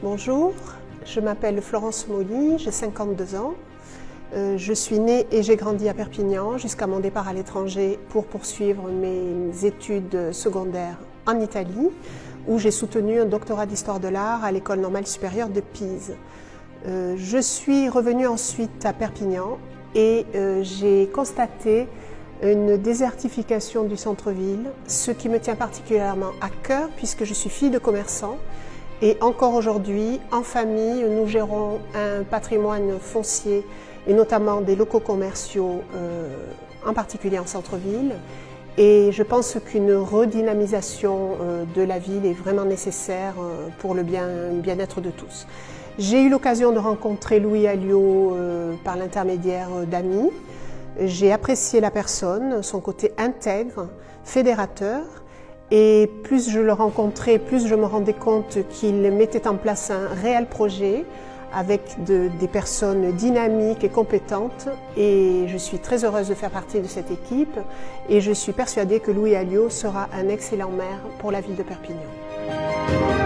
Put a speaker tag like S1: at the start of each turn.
S1: Bonjour, je m'appelle Florence Molly, j'ai 52 ans. Je suis née et j'ai grandi à Perpignan jusqu'à mon départ à l'étranger pour poursuivre mes études secondaires en Italie, où j'ai soutenu un doctorat d'histoire de l'art à l'École normale supérieure de Pise. Je suis revenue ensuite à Perpignan et j'ai constaté une désertification du centre-ville, ce qui me tient particulièrement à cœur puisque je suis fille de commerçant. Et encore aujourd'hui, en famille, nous gérons un patrimoine foncier et notamment des locaux commerciaux, en particulier en centre-ville. Et je pense qu'une redynamisation de la ville est vraiment nécessaire pour le bien-être de tous. J'ai eu l'occasion de rencontrer Louis Alliot par l'intermédiaire d'amis. J'ai apprécié la personne, son côté intègre, fédérateur. Et plus je le rencontrais, plus je me rendais compte qu'il mettait en place un réel projet avec des personnes dynamiques et compétentes. Et je suis très heureuse de faire partie de cette équipe et je suis persuadée que Louis Alliot sera un excellent maire pour la ville de Perpignan.